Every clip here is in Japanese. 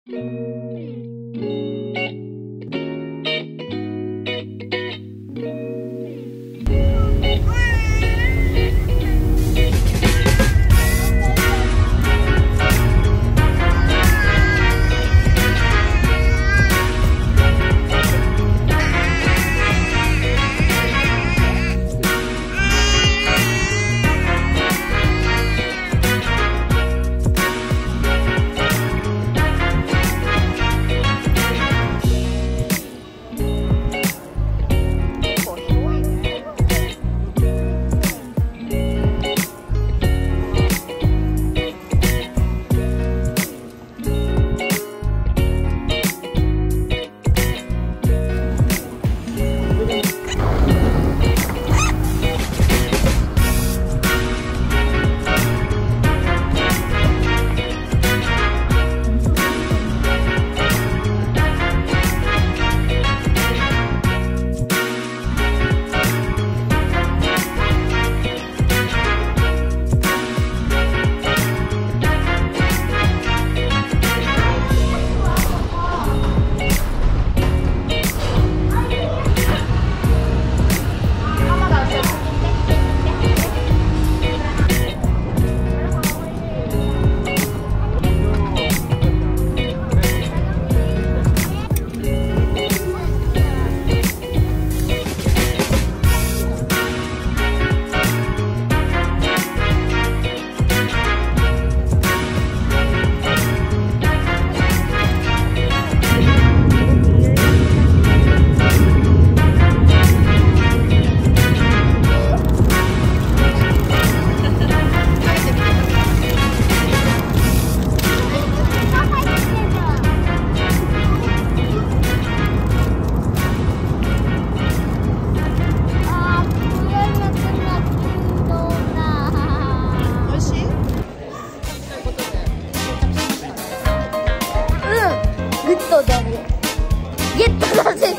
ゲットだぜ。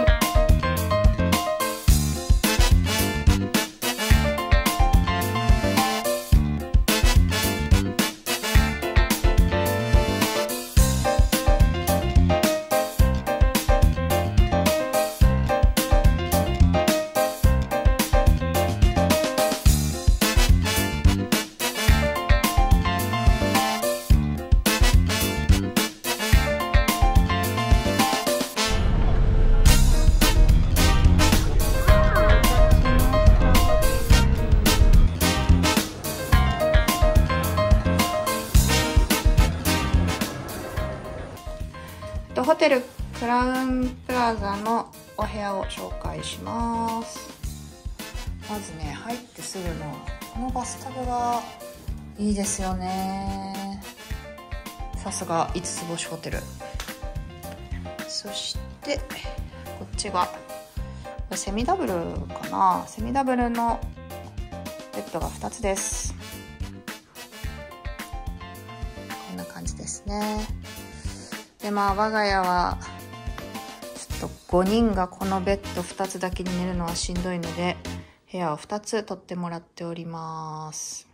ホテルクラウンプラザのお部屋を紹介します。まずね、入ってすぐのこのバスタブがいいですよね。さすが5つ星ホテル。そしてこっちがセミダブルかな、セミダブルのベッドが2つです。こんな感じですね。で我が家はちょっと5人がこのベッド2つだけに寝るのはしんどいので部屋を2つ取ってもらっております。